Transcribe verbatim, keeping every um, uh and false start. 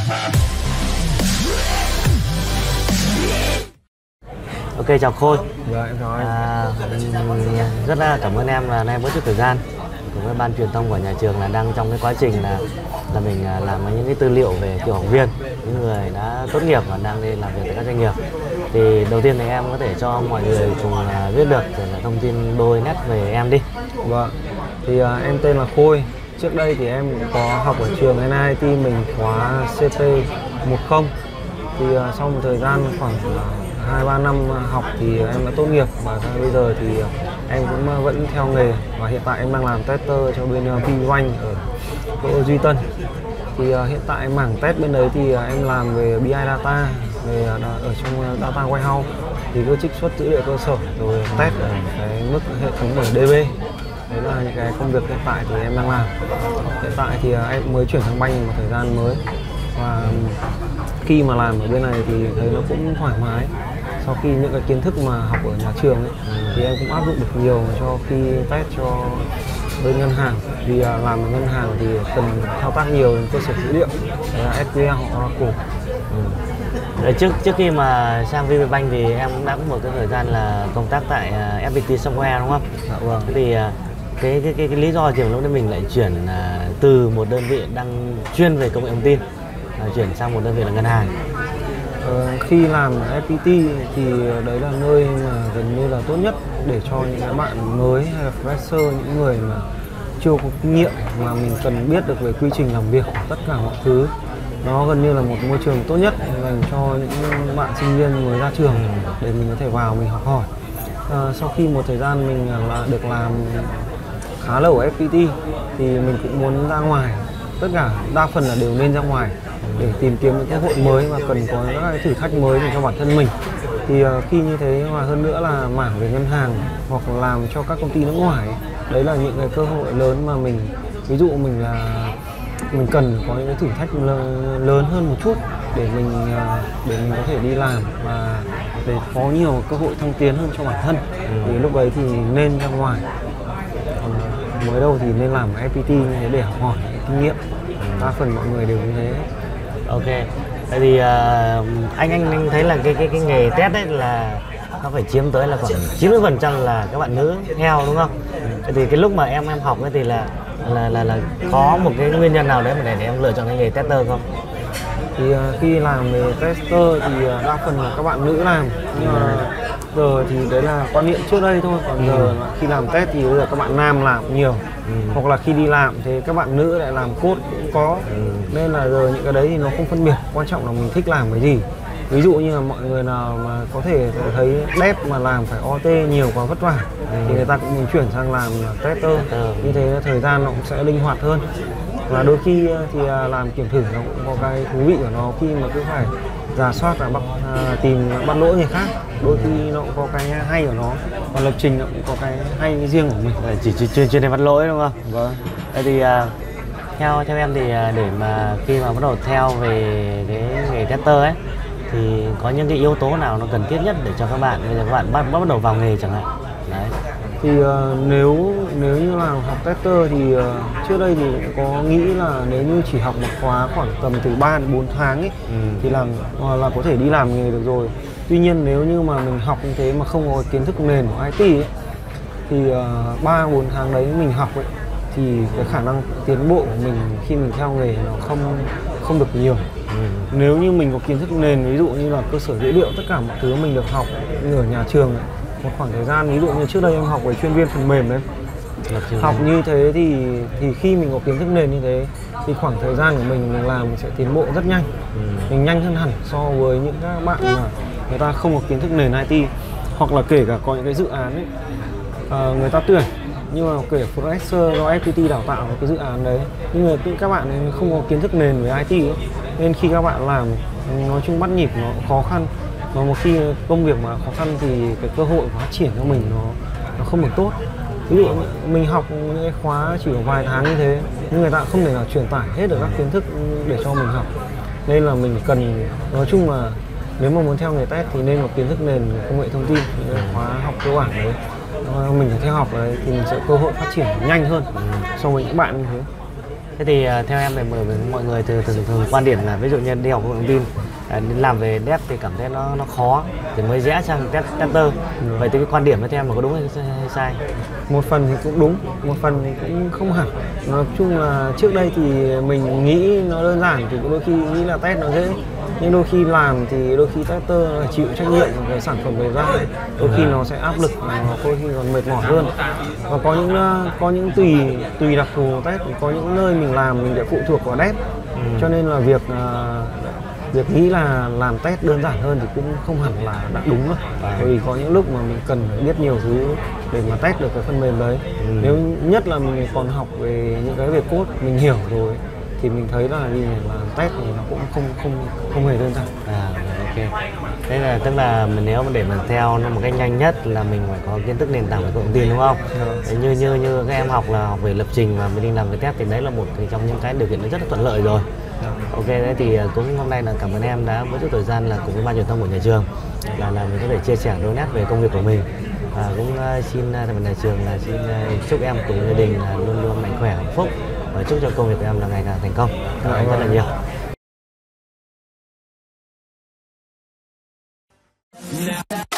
Ok, chào Khôi. Dạ em chào anh. À, rất là cảm ơn em là nay bớt chút thời gian cùng với ban truyền thông của nhà trường là đang trong cái quá trình là là mình làm những cái tư liệu về cựu học viên, những người đã tốt nghiệp và đang đi làm việc tại các doanh nghiệp. Thì đầu tiên thì em có thể cho mọi người cùng biết được rồi là thông tin đôi nét về em đi. Vâng. Thì uh, em tên là Khôi. Trước đây thì em có học ở trường en i tê mình khóa xê pê mười. Thì uh, sau một thời gian khoảng hai ba năm học thì em đã tốt nghiệp và bây giờ thì em cũng vẫn theo nghề và hiện tại em đang làm tester cho bên Vinbank ở chỗ Duy Tân. Thì uh, hiện tại mảng test bên đấy thì uh, em làm về bê i data, về uh, ở trong data warehouse thì cứ trích xuất dữ liệu cơ sở rồi test ở cái mức hệ thống ở đê bê. Đấy là những cái công việc hiện tại thì em đang làm. Hiện tại thì uh, em mới chuyển sang banh một thời gian mới và khi mà làm ở bên này thì thấy nó cũng thoải mái. Sau khi những cái kiến thức mà học ở nhà trường ấy, thì em cũng áp dụng được nhiều cho khi test cho bên ngân hàng. Vì uh, làm ở ngân hàng thì cần thao tác nhiều đến cơ sở dữ liệu, đấy là ét quy eo hoặc Oracle. Ừ. Trước trước khi mà sang Vinbank thì em cũng đã có một cái thời gian là công tác tại uh, ép pê tê Software đúng không? Dạ vâng. Thế thì uh, cái, cái cái cái lý do gì mà lúc đấy mình lại chuyển uh, từ một đơn vị đang chuyên về công nghệ thông tin uh, chuyển sang một đơn vị là ngân hàng? Ờ, khi làm ở ép pê tê thì đấy là nơi mà gần như là tốt nhất để cho những cái bạn mới hay là fresher, những người mà chưa có kinh nghiệm mà mình cần biết được về quy trình làm việc, tất cả mọi thứ. Nó gần như là một môi trường tốt nhất dành cho những bạn sinh viên mới ra trường để mình có thể vào mình học hỏi. À, sau khi một thời gian mình là được làm khá lâu ở ép pê tê thì mình cũng muốn ra ngoài, tất cả đa phần là đều nên ra ngoài để tìm kiếm những cơ hội mới và cần có các cái thử thách mới cho bản thân mình. Thì uh, khi như thế và hơn nữa là mảng về ngân hàng hoặc là làm cho các công ty nước ngoài, đấy là những cái cơ hội lớn mà mình, ví dụ mình là mình cần có những cái thử thách lớn hơn một chút để mình uh, để mình có thể đi làm và để có nhiều cơ hội thăng tiến hơn cho bản thân. Ừ. Thì lúc đấy thì nên ra ngoài, còn mới đâu thì nên làm ở ép pê tê như thế để học hỏi kinh nghiệm. Đa phần mọi người đều như thế. Ok, tại vì uh, anh anh anh thấy là cái cái cái nghề test đấy là nó phải chiếm tới là khoảng chín mươi phần trăm là các bạn nữ theo đúng không? Ừ. Thì cái lúc mà em em học ấy thì là là là là có một cái nguyên nhân nào đấy mà để, để em lựa chọn cái nghề tester không? Thì uh, khi làm về tester thì uh, đa phần là các bạn nữ làm, nhưng mà giờ thì đấy là quan niệm trước đây thôi, còn giờ ừ. khi làm test thì bây giờ các bạn nam làm nhiều. Ừ. Hoặc là khi đi làm thì các bạn nữ lại làm code cũng có. Ừ. Nên là giờ những cái đấy thì nó không phân biệt, quan trọng là mình thích làm cái gì. Ví dụ như là mọi người nào mà có thể thấy dev mà làm phải o tê nhiều quá vất vả, ừ. thì người ta cũng muốn chuyển sang làm tester. Ừ. Như thế thời gian nó cũng sẽ linh hoạt hơn. Và đôi khi thì làm kiểm thử nó cũng có cái thú vị của nó, khi mà cứ phải rà soát và bắt, à, tìm bắt lỗi người khác. Đôi khi nó cũng có cái hay của nó, còn lập trình nó cũng có cái hay riêng của mình. Chỉ chỉ chuyên chuyên để bắt lỗi đúng không? Vâng. Vậy thì uh, theo theo em thì uh, để mà khi mà bắt đầu theo về cái nghề tester ấy thì có những cái yếu tố nào nó cần thiết nhất để cho các bạn bây giờ các bạn bắt bắt đầu vào nghề chẳng hạn? Đấy. Thì uh, nếu nếu như là học tester thì uh, trước đây thì có nghĩ là nếu như chỉ học một khóa khoảng tầm từ ba đến bốn tháng ấy, ừ. thì làm là có thể đi làm nghề được rồi. Tuy nhiên nếu như mà mình học như thế mà không có kiến thức nền của i tê ấy, thì ba bốn tháng đấy mình học ấy, thì cái khả năng tiến bộ của mình khi mình theo nghề nó không không được nhiều. Ừ. Nếu như mình có kiến thức nền, ví dụ như là cơ sở dữ liệu, tất cả mọi thứ mình được học như ở nhà trường ấy, một khoảng thời gian, ví dụ như trước đây em học về chuyên viên phần mềm đấy, học như thế thì thì khi mình có kiến thức nền như thế thì khoảng thời gian của mình mình làm mình sẽ tiến bộ rất nhanh. Ừ. Mình nhanh hơn hẳn so với những các bạn mà người ta không có kiến thức nền i tê, hoặc là kể cả có những cái dự án ấy, uh, người ta tuyển nhưng mà kể fresher do ép pê tê đào tạo cái dự án đấy, nhưng mà các bạn không có kiến thức nền về i tê ấy, nên khi các bạn làm nói chung bắt nhịp nó khó khăn. Và một khi công việc mà khó khăn thì cái cơ hội phát triển của mình nó nó không được tốt. Ví dụ mình học những cái khóa chỉ có vài tháng như thế, nhưng người ta không thể nào truyền tải hết được các kiến thức để cho mình học. Nên là mình cần, nói chung là nếu mà muốn theo nghề test thì nên có kiến thức nền công nghệ thông tin, những cái khóa học cơ bản đấy mình phải theo học đấy thì mình sẽ cơ hội phát triển nhanh hơn so với những bạn như thế. Thế thì uh, theo em thì mọi người thường, thường thường quan điểm là ví dụ như đi học công nghệ thông tin uh, làm về dev thì cảm thấy nó nó khó thì mới rẽ sang test, tester. Ừ. Vậy thì cái quan điểm của em là có đúng hay sai? Một phần thì cũng đúng, một phần thì cũng không hẳn. Nói chung là trước đây thì mình nghĩ nó đơn giản thì đôi khi nghĩ là test nó dễ, nhưng đôi khi làm thì đôi khi tester chịu trách nhiệm về sản phẩm về ra, đôi khi nó sẽ áp lực, đôi khi còn mệt mỏi hơn. Và có những có những tùy tùy đặc thù test, có những nơi mình làm mình sẽ phụ thuộc vào dev. Ừ. Cho nên là việc việc nghĩ là làm test đơn giản hơn thì cũng không hẳn là đã đúng đâu. À. Bởi vì có những lúc mà mình cần phải biết nhiều thứ để mà test được cái phần mềm đấy. Ừ. Nếu nhất là mình còn học về những cái về code mình hiểu rồi thì mình thấy là gì là test thì nó cũng không không không hề đơn giản. À, ok. Thế là tức là mình nếu mà để mà theo nó một cách nhanh nhất là mình phải có kiến thức nền tảng về công nghệ thông tin, đúng không? Ừ. Như như như các em học là học về lập trình và mình đi làm về test thì đấy là một trong những cái điều kiện nó rất là thuận lợi rồi. Ok, thế thì cũng hôm nay là cảm ơn em đã bớt chút thời gian là cùng với ban truyền thông của nhà trường là là mình có thể chia sẻ đôi nét về công việc của mình. Và cũng uh, xin thay mặt nhà trường là xin uh, chúc em cùng gia đình uh, luôn luôn mạnh khỏe, hạnh phúc và chúc cho công việc của em là ngày càng thành công. Cảm ơn anh rất là nhiều.